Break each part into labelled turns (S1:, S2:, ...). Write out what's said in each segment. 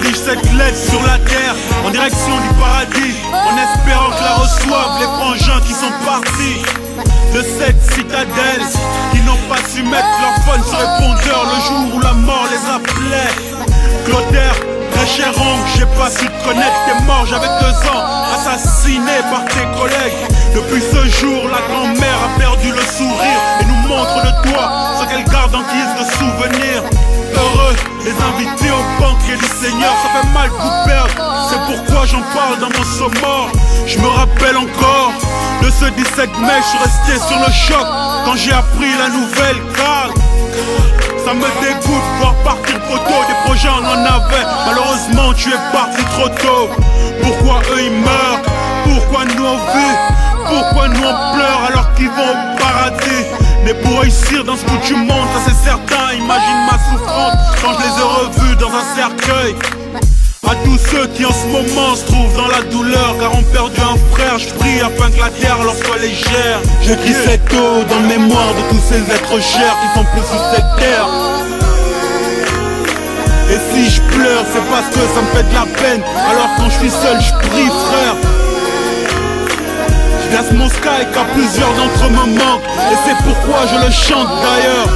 S1: J'affiche cette lettre sur la terre en direction du paradis, en espérant que la reçoivent les frangins qui sont partis de cette citadelle, qui n'ont pas su mettre leur phone sur répondeur le jour où la mort les appelait. Clotaire, très cher oncle, j'ai pas su te connaître, t'es mort, j'avais 2 ans, assassiné par tes collègues. Depuis ce jour, la grand-mère a perdu le sourire et nous montre de toi ce qu'elle garde en guise de souvenir. Heureux, les invités au banquet du Seigneur, ça fait mal pour perdre, c'est pourquoi j'en parle dans mon sommort. Je me rappelle encore de ce 17 mai, je suis resté sur le choc quand j'ai appris la nouvelle, car ça me dégoûte voir partir trop tôt. Des projets on en avait, malheureusement tu es parti trop tôt. Pourquoi eux ils meurent, pourquoi nous on vit, pourquoi nous on pleure alors qu'ils vont au paradis. Mais pour réussir dans ce bout du monde, ça c'est certain. Imagine ma souffrance quand je les ai revus dans un cercueil. À tous ceux qui en ce moment se trouvent dans la douleur car ont perdu un frère, je prie afin que la terre leur soit légère. J'écris cette eau dans le mémoire de tous ces êtres chers qui sont plus sur cette terre. Et si je pleure, c'est parce que ça me fait de la peine. Alors quand je suis seul, je prie frère. Je verse mon sky car plusieurs d'entre eux me manquent, et c'est pourquoi je le chante d'ailleurs.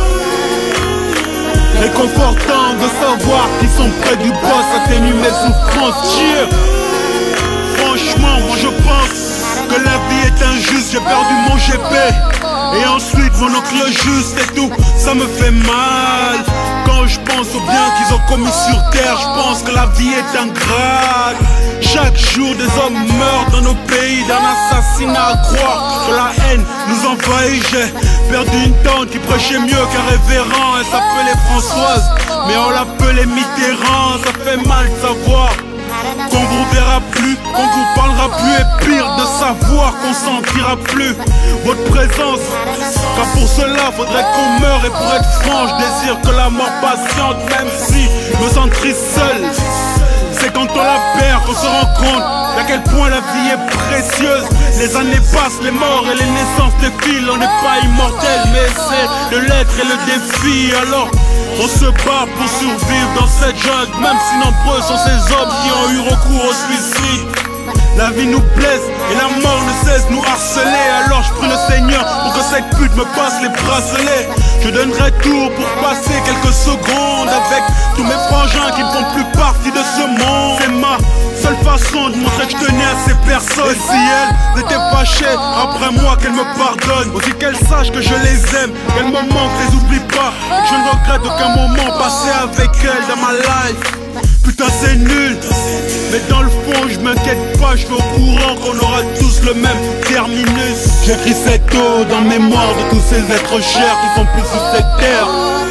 S1: Réconfortant de savoir qu'ils sont près du boss, atténue mes souffrances, cheer. Franchement, moi je pense que la vie est injuste, j'ai perdu mon GP. Et ensuite mon oncle juste et tout, ça me fait mal. Quand je pense au bien qu'ils ont commis sur terre, je pense que la vie est ingrate. Chaque jour des hommes meurent dans nos pays d'un assassinat à croire que la haine nous envahit. J'ai perdu une tante qui prêchait mieux qu'un révérend. Elle s'appelait Françoise, mais on l'appelait Mitterrand. Ça fait mal de savoir qu'on vous verra plus, qu'on vous parlera plus, et pire de savoir qu'on sentira plus votre présence. Car pour cela faudrait qu'on meure, et pour être franc je désire que la mort patiente. Même si je me sens triste seul, c'est quand on la perd qu'on se rend compte d'à quel point la vie est précieuse. Les années passent, les morts et les naissances défilent. On n'est pas immortel mais c'est de l'être et le défi. Alors on se bat pour survivre dans cette jungle, même si nombreux sont ces hommes qui ont eu recours au suicide. La vie nous blesse et la mort ne cesse de nous harceler. Alors je prie le Seigneur pour que cette pute me passe les bracelets. Je donnerai tout pour passer quelques secondes avec tous mes frangins qui ne font plus partie de ce monde. C'est ma seule façon de montrer que je tenais à ces personnes. Et si elles étaient fâchées, après moi qu'elles me pardonnent. Aussi qu'elles sachent que je les aime, qu'elles me manquent, je les oublie pas, et que je ne regrette aucun moment passé avec elles dans ma life. Putain c'est nul, mais dans le fond je m'inquiète pas, je suis au courant qu'on aura tous le même terminus. J'écris cette eau dans le mémoire de tous ces êtres chers qui sont plus sur cette terre.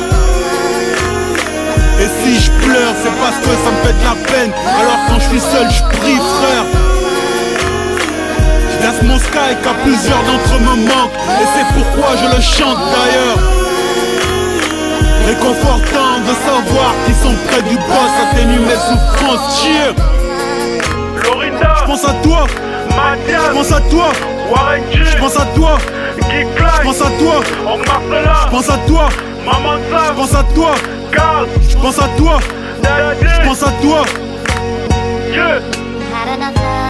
S1: Et si je pleure, c'est parce que ça me fait de la peine. Alors quand je suis seul, je prie frère. Je verse mon sky car plusieurs d'entre eux me manquent, et c'est pourquoi je le chante d'ailleurs. Réconfortant de savoir qu'ils sont près du boss, atténue mes souffrances, cheer.
S2: Lorinda,
S1: Je pense à toi,
S2: Mathias,
S1: je pense à toi,
S2: Warren G,
S1: je pense à toi,
S2: Guy
S1: je
S2: Klein,
S1: pense à toi,
S2: Oncle Marcela,
S1: je pense à toi,
S2: Maman
S1: je
S2: Sam,
S1: pense à toi,
S2: Gaz,
S1: je pense à toi,
S2: Daddy,
S1: je pense à toi.
S2: yeah.